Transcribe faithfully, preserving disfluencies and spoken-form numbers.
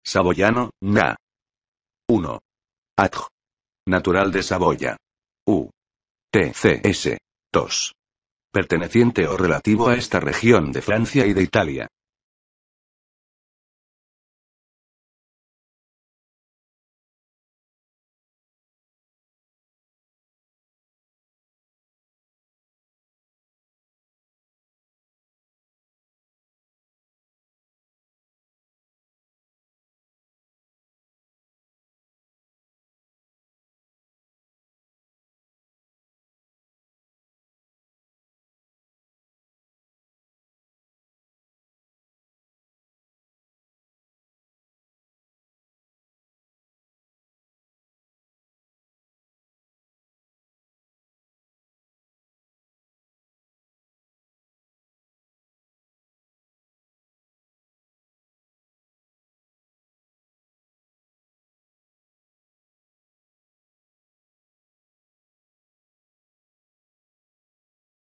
Saboyano, na. uno. Adj. Natural de Saboya. U. T C S. dos. Perteneciente o relativo a esta región de Francia y de Italia.